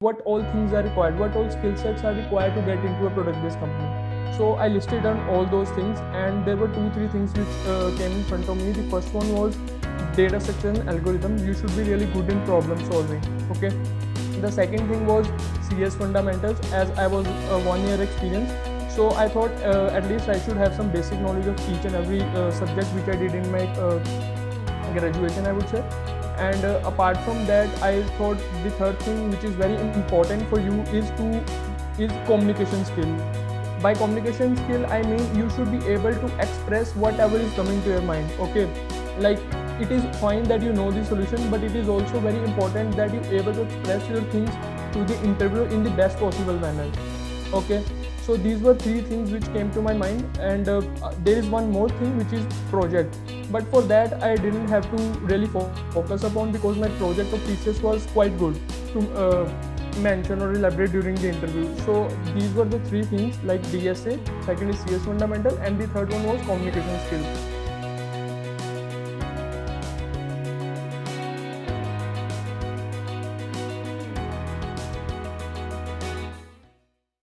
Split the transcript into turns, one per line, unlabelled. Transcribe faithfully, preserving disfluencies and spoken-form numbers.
what all things are required, what all skill sets are required to get into a product-based company. So I listed down all those things, and there were two, three things which uh, came in front of me. The first one was data structure and algorithm. You should be really good in problem solving. Okay. The second thing was C S fundamentals, as I was a one-year experience. So I thought uh, at least I should have some basic knowledge of each and every uh, subject which I did in my uh, graduation, I would say. And uh, apart from that, I thought the third thing which is very important for you is to is communication skill. By communication skill, I mean you should be able to express whatever is coming to your mind. Okay, like it is fine that you know the solution, but it is also very important that you're able to express your things to the interviewer in the best possible manner. Okay, so these were three things which came to my mind, and uh, there is one more thing which is project. But for that I didn't have to really fo focus upon, because my project of thesis was quite good to uh, mention or elaborate during the interview. So these were the three things, like D S A, second is C S fundamental, and the third one was communication skills.